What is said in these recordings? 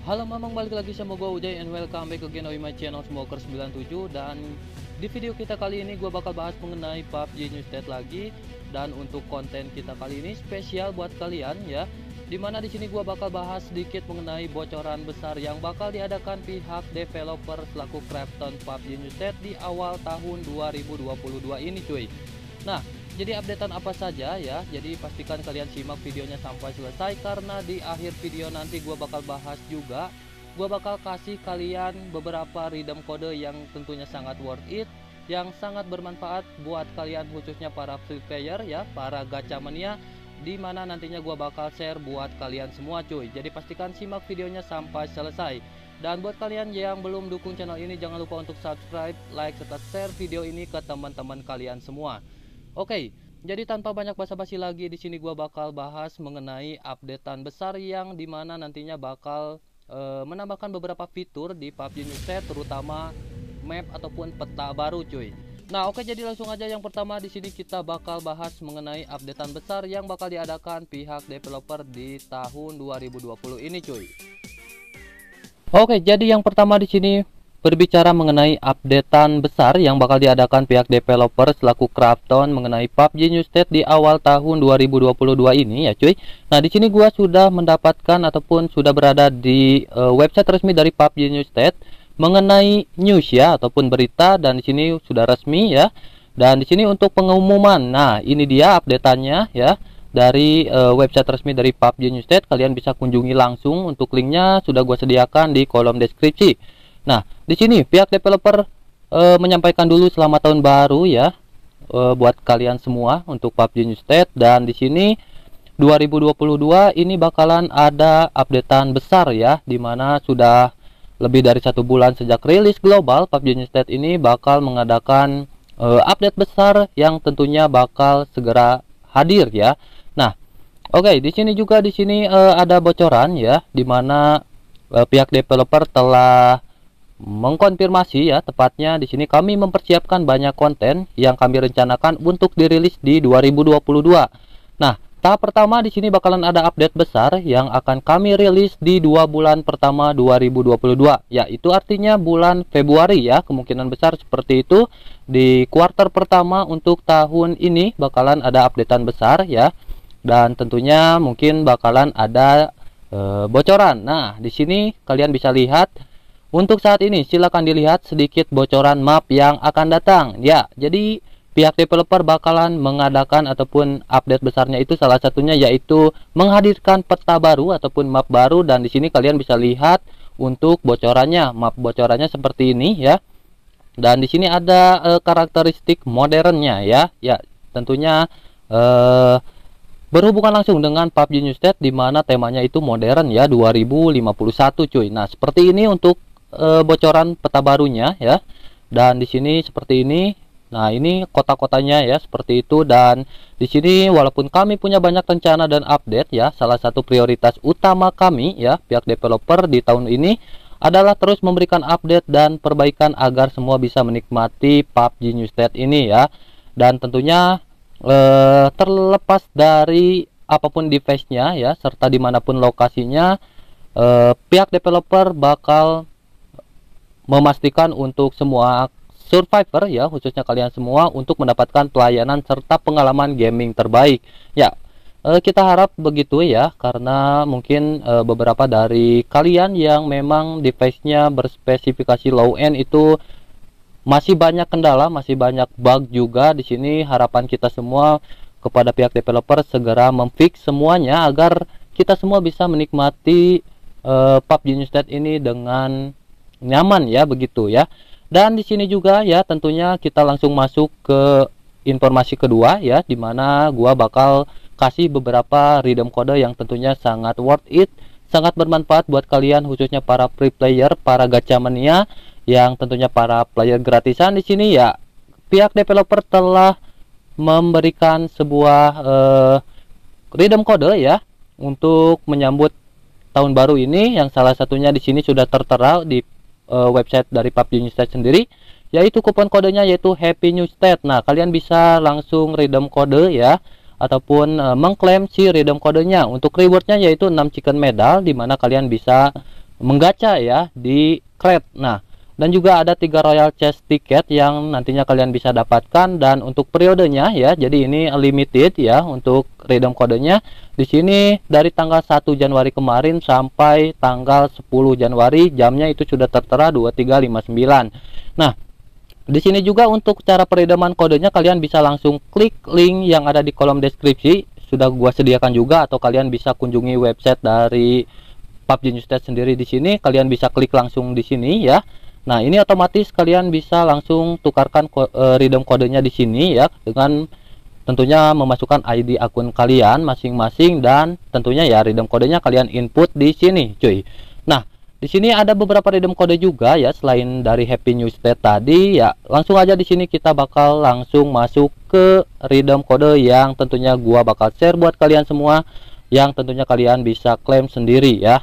Halo mamang, balik lagi sama gue Uday and welcome back again on my channel Smoker97. Dan di video kita kali ini gue bakal bahas mengenai PUBG New State lagi. Dan untuk konten kita kali ini spesial buat kalian ya, dimana di sini gue bakal bahas sedikit mengenai bocoran besar yang bakal diadakan pihak developer selaku Krafton PUBG New State di awal tahun 2022 ini cuy. Nah, jadi updatean apa saja ya, jadi pastikan kalian simak videonya sampai selesai, karena di akhir video nanti gue bakal bahas juga, gue bakal kasih kalian beberapa redeem kode yang tentunya sangat worth it, yang sangat bermanfaat buat kalian khususnya para free player ya, para gacha mania, dimana nantinya gue bakal share buat kalian semua cuy. Jadi pastikan simak videonya sampai selesai. Dan buat kalian yang belum dukung channel ini, jangan lupa untuk subscribe, like, serta share video ini ke teman-teman kalian semua. Oke, jadi tanpa banyak basa-basi lagi, di sini gua bakal bahas mengenai updatean besar yang dimana nantinya bakal menambahkan beberapa fitur di PUBG New State, terutama map ataupun peta baru cuy. Nah, oke, jadi langsung aja yang pertama di sini kita bakal bahas mengenai updatean besar yang bakal diadakan pihak developer di tahun 2020 ini cuy. Oke, jadi yang pertama di sini berbicara mengenai updatean besar yang bakal diadakan pihak developer selaku Krafton mengenai PUBG New State di awal tahun 2022 ini ya cuy. Nah, di sini gua sudah mendapatkan ataupun sudah berada di website resmi dari PUBG New State mengenai news ya ataupun berita, dan di sini sudah resmi ya. Dan di sini untuk pengumuman, nah ini dia updateannya ya dari website resmi dari PUBG New State. Kalian bisa kunjungi langsung, untuk linknya sudah gua sediakan di kolom deskripsi. Nah, di sini pihak developer menyampaikan dulu selamat tahun baru ya buat kalian semua untuk PUBG New State. Dan di sini 2022 ini bakalan ada updatean besar ya, dimana sudah lebih dari 1 bulan sejak rilis global, PUBG New State ini bakal mengadakan update besar yang tentunya bakal segera hadir ya. Nah, oke, di sini juga ada bocoran ya, dimana pihak developer telah mengkonfirmasi ya, tepatnya di sini kami mempersiapkan banyak konten yang kami rencanakan untuk dirilis di 2022. Nah, tahap pertama di sini bakalan ada update besar yang akan kami rilis di 2 bulan pertama 2022, yaitu artinya bulan Februari ya, kemungkinan besar seperti itu. Di kuartal pertama untuk tahun ini bakalan ada updatean besar ya, dan tentunya mungkin bakalan ada bocoran. Nah, di sini kalian bisa lihat. Untuk saat ini silahkan dilihat sedikit bocoran map yang akan datang ya. Jadi pihak developer bakalan mengadakan ataupun update besarnya itu salah satunya yaitu menghadirkan peta baru ataupun map baru. Dan di sini kalian bisa lihat untuk bocorannya, map bocorannya seperti ini ya. Dan di sini ada karakteristik modernnya ya. Ya, tentunya berhubungan langsung dengan PUBG New State, dimana temanya itu modern ya, 2051 cuy. Nah, seperti ini untuk bocoran peta barunya ya. Dan di sini seperti ini. Nah, ini kota-kotanya ya seperti itu. Dan di sini walaupun kami punya banyak rencana dan update ya, salah satu prioritas utama kami ya pihak developer di tahun ini adalah terus memberikan update dan perbaikan agar semua bisa menikmati PUBG New State ini ya. Dan tentunya terlepas dari apapun device-nya ya, serta dimanapun lokasinya, pihak developer bakal memastikan untuk semua survivor ya, khususnya kalian semua, untuk mendapatkan pelayanan serta pengalaman gaming terbaik ya. Kita harap begitu ya, karena mungkin beberapa dari kalian yang memang device-nya berspesifikasi low end itu masih banyak kendala, masih banyak bug juga. Di sini harapan kita semua kepada pihak developer segera memfix semuanya agar kita semua bisa menikmati PUBG New State ini dengan nyaman ya, begitu ya. Dan di sini juga ya, tentunya kita langsung masuk ke informasi kedua ya, dimana gua bakal kasih beberapa redeem kode yang tentunya sangat worth it, sangat bermanfaat buat kalian khususnya para free player, para gacha mania, yang tentunya para player gratisan. Di sini ya pihak developer telah memberikan sebuah redeem kode ya untuk menyambut tahun baru ini, yang salah satunya di sini sudah tertera di website dari PUBG New State sendiri, yaitu kupon kodenya yaitu Happy New State. Nah, kalian bisa langsung redeem kode ya, ataupun mengklaim si redeem kodenya. Untuk rewardnya yaitu 6 chicken medal, dimana kalian bisa menggacha ya di crate. Nah, dan juga ada 3 royal chest ticket yang nantinya kalian bisa dapatkan, dan untuk periodenya ya, jadi ini limited ya untuk redeem kodenya. Di sini dari tanggal 1 Januari kemarin sampai tanggal 10 Januari, jamnya itu sudah tertera 2359. Nah, di sini juga untuk cara peredaman kodenya, kalian bisa langsung klik link yang ada di kolom deskripsi, sudah gua sediakan juga, atau kalian bisa kunjungi website dari PUBG New State sendiri. Di sini kalian bisa klik langsung di sini ya. Nah, ini otomatis kalian bisa langsung tukarkan redeem kodenya di sini ya, dengan tentunya memasukkan ID akun kalian masing-masing, dan tentunya ya redeem kodenya kalian input di sini, cuy. Nah, di sini ada beberapa redeem kode juga ya, selain dari Happy New State tadi ya. Langsung aja di sini kita bakal langsung masuk ke redeem kode yang tentunya gua bakal share buat kalian semua, yang tentunya kalian bisa klaim sendiri ya.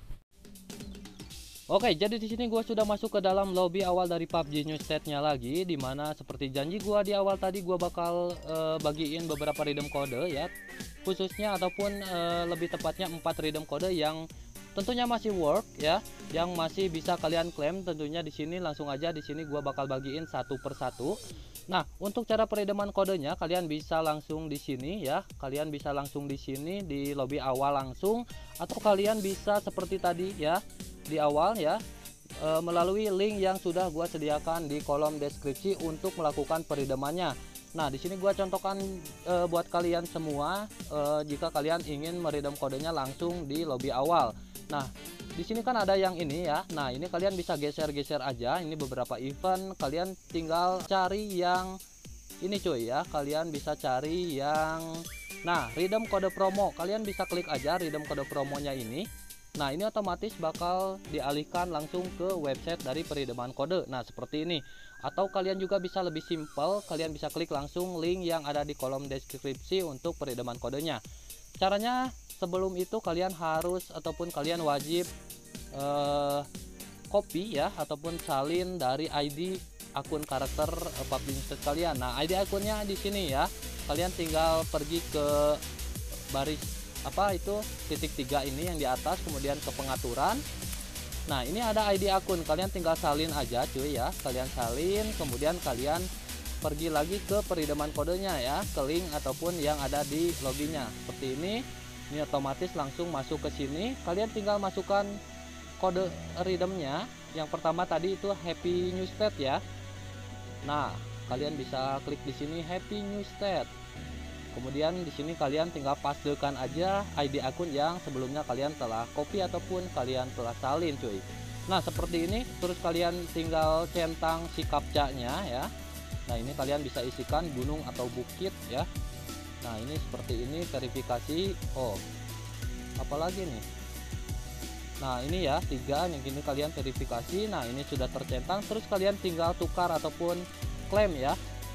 Oke, jadi di sini gua sudah masuk ke dalam lobby awal dari PUBG New State-nya lagi, dimana seperti janji gua di awal tadi, gua bakal bagiin beberapa redeem kode ya, khususnya ataupun lebih tepatnya 4 redeem kode yang tentunya masih work ya, yang masih bisa kalian klaim. Tentunya di sini langsung aja di sini gua bakal bagiin satu persatu. Nah, untuk cara peredaman kodenya kalian bisa langsung di sini ya, kalian bisa langsung di sini di lobby awal langsung, atau kalian bisa seperti tadi ya di awal ya, melalui link yang sudah gua sediakan di kolom deskripsi untuk melakukan peredamannya. Nah, di sini gua contohkan buat kalian semua, jika kalian ingin meredam kodenya langsung di lobby awal. Nah, di sini kan ada yang ini ya. Nah, ini kalian bisa geser-geser aja. Ini beberapa event, kalian tinggal cari yang ini cuy ya. Kalian bisa cari yang, nah, redeem kode promo. Kalian bisa klik aja redeem kode promonya ini. Nah, ini otomatis bakal dialihkan langsung ke website dari peredaman kode. Nah, seperti ini. Atau kalian juga bisa lebih simpel, kalian bisa klik langsung link yang ada di kolom deskripsi untuk peredaman kodenya. Caranya sebelum itu kalian harus ataupun kalian wajib copy ya, ataupun salin dari ID akun karakter PUBG New State kalian. Nah, ID akunnya di sini ya. Kalian tinggal pergi ke baris apa itu titik 3 ini yang di atas, kemudian ke pengaturan. Nah, ini ada ID akun, kalian tinggal salin aja cuy ya, kalian salin, kemudian kalian pergi lagi ke peredaman kodenya ya, ke link ataupun yang ada di loginya seperti ini. Ini otomatis langsung masuk ke sini. Kalian tinggal masukkan kode redeemnya. Yang pertama tadi itu Happy New State ya. Nah, kalian bisa klik di sini Happy New State. Kemudian di sini kalian tinggal pastekan aja ID akun yang sebelumnya kalian telah copy ataupun kalian telah salin cuy. Nah, seperti ini, terus kalian tinggal centang si captcha-nya ya. Nah, ini kalian bisa isikan gunung atau bukit ya. Nah, ini seperti ini verifikasi. Oh, apalagi nih. Nah, ini ya 3 yang gini kalian verifikasi. Nah, ini sudah tercentang, terus kalian tinggal tukar ataupun klaim ya.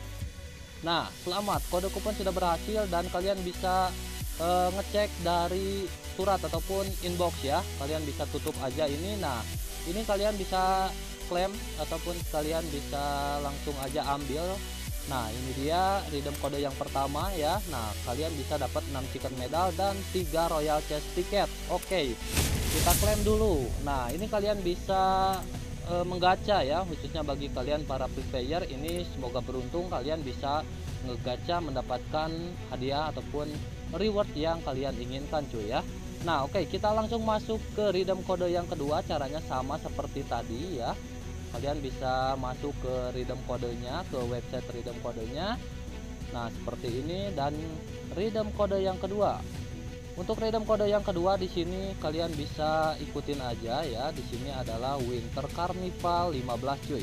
Nah, selamat, kode kupon sudah berhasil dan kalian bisa ngecek dari surat ataupun inbox ya. Kalian bisa tutup aja ini. Nah, ini kalian bisa klaim ataupun kalian bisa langsung aja ambil. Nah, ini dia redeem kode yang pertama ya. Nah, kalian bisa dapat 6 chicken medal dan 3 royal chest ticket. Oke, kita klaim dulu. Nah, ini kalian bisa menggacha ya, khususnya bagi kalian para free player ini, semoga beruntung kalian bisa ngegacha mendapatkan hadiah ataupun reward yang kalian inginkan cuy ya. Nah, oke, kita langsung masuk ke redeem kode yang kedua. Caranya sama seperti tadi ya, kalian bisa masuk ke redeem kodenya, ke website redeem kodenya. Nah, seperti ini, dan redeem kode yang kedua. Untuk redeem kode yang kedua di sini kalian bisa ikutin aja ya. Di sini adalah Winter Carnival 15 cuy.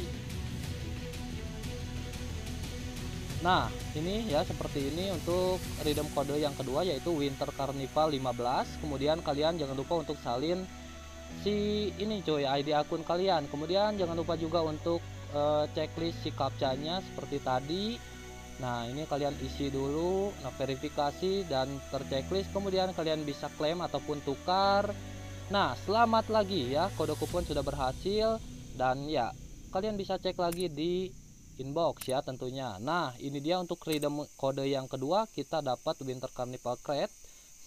Nah, ini ya seperti ini untuk redeem kode yang kedua, yaitu Winter Carnival 15. Kemudian kalian jangan lupa untuk salin si ini cuy, ID akun kalian. Kemudian jangan lupa juga untuk checklist si captcha-nya seperti tadi. Nah, ini kalian isi dulu, nah, verifikasi dan terchecklist, kemudian kalian bisa klaim ataupun tukar. Nah, selamat lagi ya, kode kupon sudah berhasil, dan ya kalian bisa cek lagi di inbox ya tentunya. Nah, ini dia untuk redeem kode yang kedua, kita dapat Winter Carnival Crate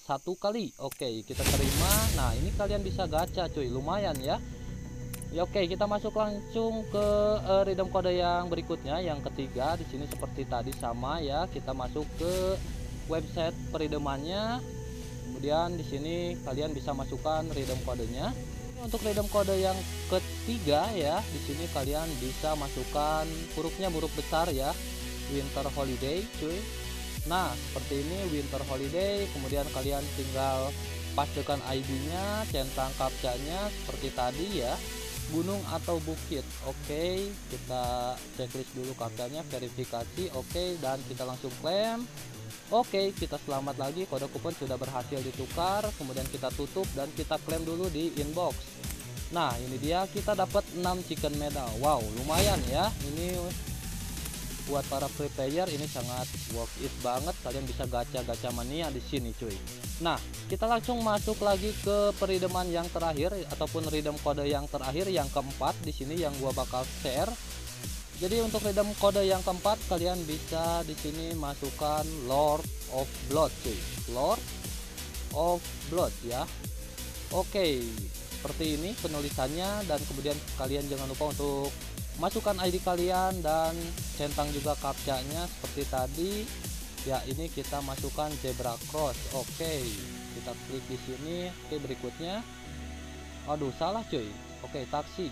1 kali. Oke, kita terima. Nah, ini kalian bisa gacha cuy, lumayan ya. Ya oke, kita masuk langsung ke redeem kode yang berikutnya, yang ketiga. Di sini seperti tadi sama ya, kita masuk ke website peredemannya. Kemudian di sini kalian bisa masukkan redeem kodenya. Untuk redeem kode yang ketiga ya, di sini kalian bisa masukkan hurufnya huruf besar ya, Winter Holiday cuy. Nah, seperti ini Winter Holiday, kemudian kalian tinggal pastikan ID-nya, centang captcha-nya seperti tadi ya. Gunung atau bukit. Oke, kita checklist dulu captcha-nya, verifikasi. Oke, dan kita langsung klaim. Oke, kita selamat lagi, kode kupon sudah berhasil ditukar. Kemudian kita tutup dan kita klaim dulu di inbox. Nah, ini dia, kita dapat 6 chicken medal. Wow, lumayan ya. Ini buat para free player ini sangat worth it banget. Kalian bisa gacha-gacha mania di sini cuy. Nah, kita langsung masuk lagi ke peredeman yang terakhir ataupun redeem kode yang terakhir, yang keempat di sini yang gua bakal share. Jadi untuk redeem kode yang keempat kalian bisa di sini masukkan Lord of Blood cuy. Lord of Blood ya. Oke, seperti ini penulisannya, dan kemudian kalian jangan lupa untuk masukkan ID kalian dan centang juga captcha-nya seperti tadi. Ya, ini kita masukkan zebra cross. Oke, kita klik di sini. Oke, berikutnya. Aduh, salah cuy. Oke, taksi.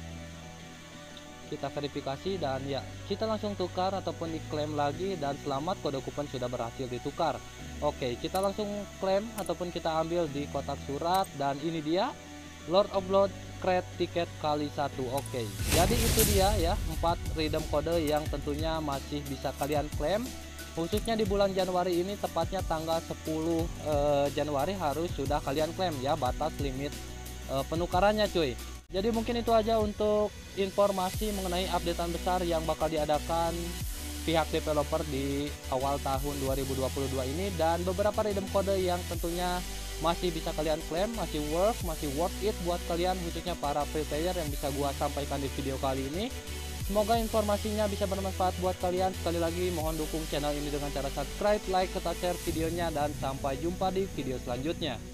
Kita verifikasi dan ya, kita langsung tukar ataupun diklaim lagi, dan selamat, kode kupon sudah berhasil ditukar. Oke, kita langsung klaim ataupun kita ambil di kotak surat, dan ini dia Lord of Blood create tiket kali 1. Oke, jadi itu dia ya 4 redeem kode yang tentunya masih bisa kalian klaim, khususnya di bulan Januari ini, tepatnya tanggal 10 Januari harus sudah kalian klaim ya, batas limit penukarannya cuy. Jadi mungkin itu aja untuk informasi mengenai updatean besar yang bakal diadakan pihak developer di awal tahun 2022 ini, dan beberapa redeem kode yang tentunya masih bisa kalian klaim, masih worth it buat kalian, khususnya para free player yang bisa gua sampaikan di video kali ini. Semoga informasinya bisa bermanfaat buat kalian. Sekali lagi mohon dukung channel ini dengan cara subscribe, like, serta share videonya, dan sampai jumpa di video selanjutnya.